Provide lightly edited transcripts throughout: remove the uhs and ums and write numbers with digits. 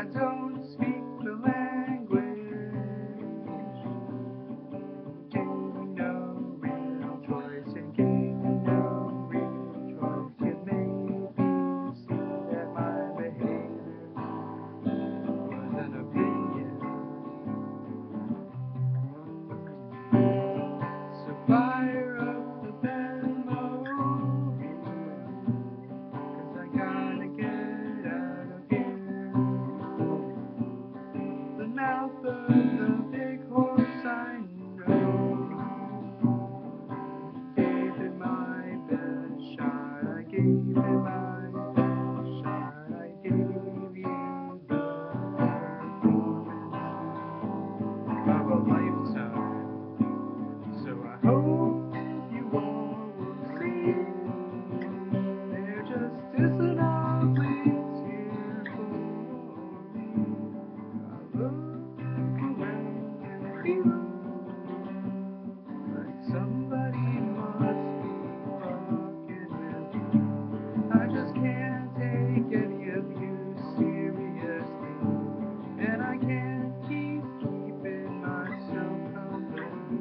don't speak the language. Gave me no real choice. It gave me no real choice. It made me see that my behavior was an opinion. So fire up the Batmobile, 'cause I gotta get out of here. The mouth of the big horse I know. Gave it my best shot. I gave it my best shot. I gave you the performance of a lifetime. So I hope you all will see there just isn't a place here for me. I look around and feel like somebody must be fucking with me. I just can't take any of you seriously, and I can't keep keeping myself company.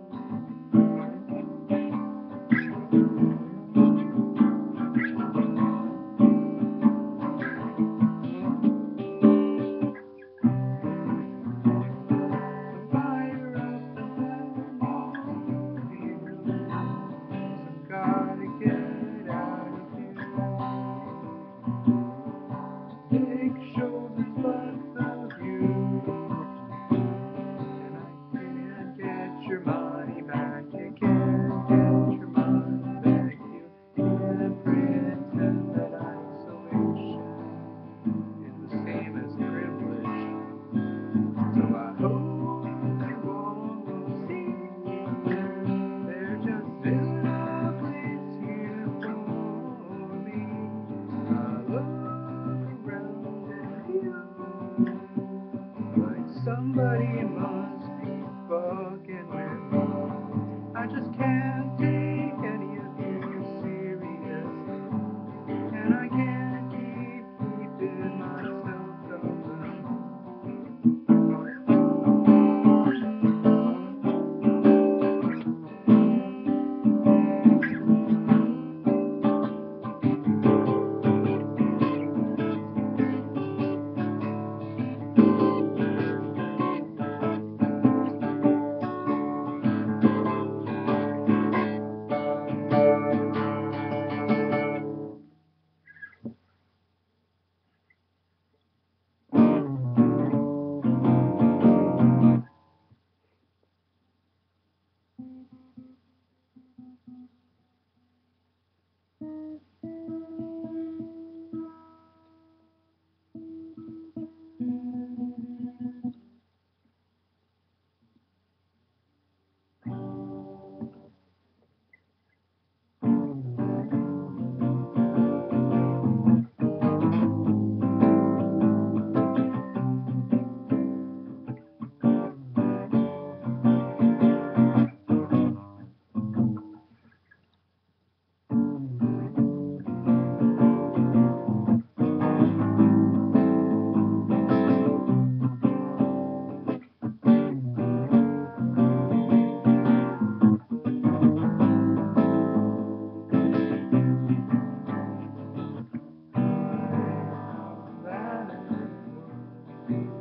Fire up the Batmobile, 'cause I've gotta get out of here. Big shoulders, but of you, and I can't get your money back. You can't get your money back. You can't pretend that isolation is the same as privilege. So I hope you all will see there just isn't a place here for me. I look around and feel like somebody must be fucking with me. I just can't take any of you seriously, and I can't keep keeping myself company. That